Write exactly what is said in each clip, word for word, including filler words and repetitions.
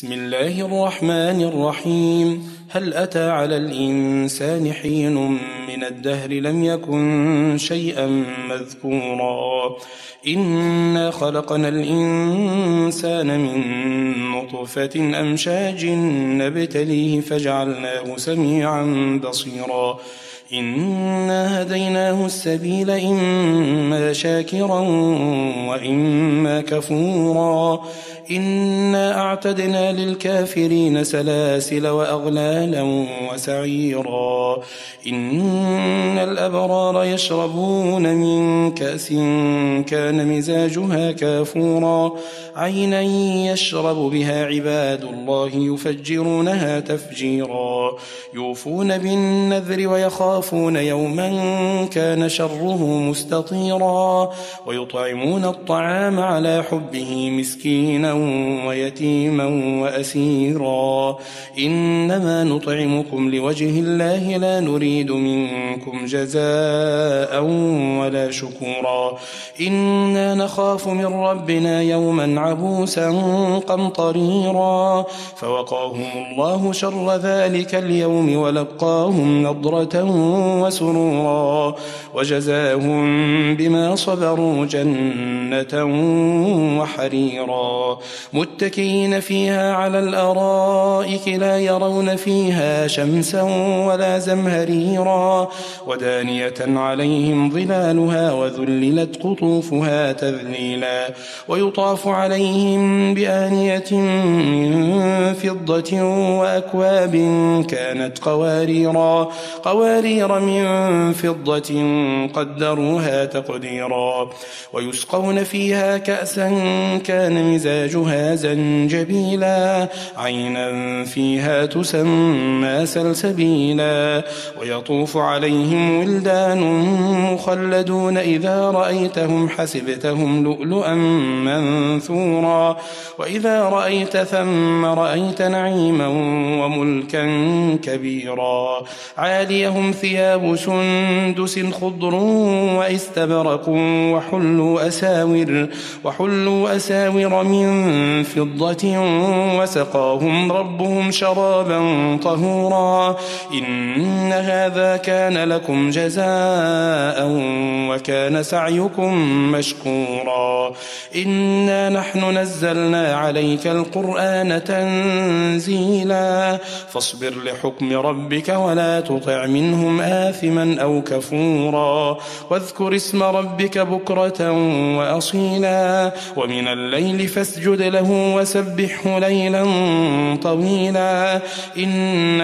بسم الله الرحمن الرحيم. هل أتى على الإنسان حين من الدهر لم يكن شيئا مذكورا إنا خلقنا الإنسان من نطفة أمشاج نبتليه فجعلناه سميعا بصيرا إنا هديناه السبيل إما شاكرا وإما كفورا إنا أعتدنا للكافرين سلاسل وأغلالا وسعيرا إن الأبرار يشربون من كأس كان مزاجها كافورا عينا يشرب بها عباد الله يفجرونها تفجيرا يوفون بالنذر ويخافون يوما كان شره مستطيرا ويطعمون الطعام على حبه مسكينا ويتيما وأسيرا إنما نطعمكم لوجه الله لا نريد منكم جزاء ولا شكورا إنا نخاف من ربنا يوما عبوسا قمطريرا فوقاهم الله شر ذلك اليوم ولقاهم نضرة وسرورا وجزاهم بما صبروا جنة وحريرا متكئين فيها على الأرائك لا يرون فيها شمسا ولا زمهريرا ودانية عليهم ظلالها وذللت قطوفها تذليلا ويطاف عليهم بآنية من فضة وأكواب كانت قواريرا قوارير من فضة قدروها تقديرا ويسقون فيها كأسا كان مزاجها زنجبيلا عينا فيها تسمى سلسبيلا ويطوف عليهم ولدان مخلدون إذا رأيتهم حسبتهم لؤلؤا منثورا وإذا رأيت ثم رأيت نعيما وملكا كبيرا عاليهم ثياب سندس خضر واستبرق وحلوا أساور وحلوا أساور من فضة وسقاهم ربهم شرابا طهورا إن هذا كان لكم جزاء وكان سعيكم مشكورا إنا نحن نزلنا عليك القرآن تنزيلا فاصبر لحكم ربك ولا تطع منهم آثما أو كفورا واذكر اسم ربك بكرة وأصيلا ومن الليل فاسجد له وسبحه ليلا طويلا إن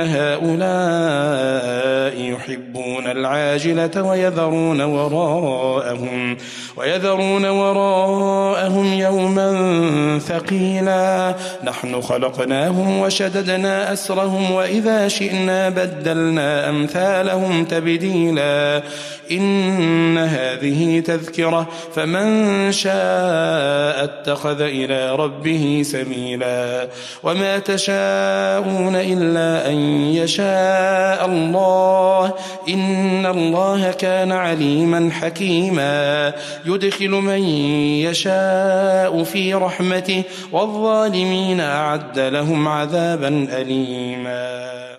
هؤلاء يحبون العاجلة ويذرون وراءهم ويذرون وراءهم يوما ثقيلا نحن خلقناهم وشددنا أسرهم وإذا شئنا بدلنا أمثالهم تبديلا إن هذه تذكرة فمن شاء اتخذ إلى ربه سبيلا وما تشاءون إلا أن يشاء الله إن الله كان عليما حكيما يدخل من يشاء في رحمته والظالمين أعد لهم عذابا أليما.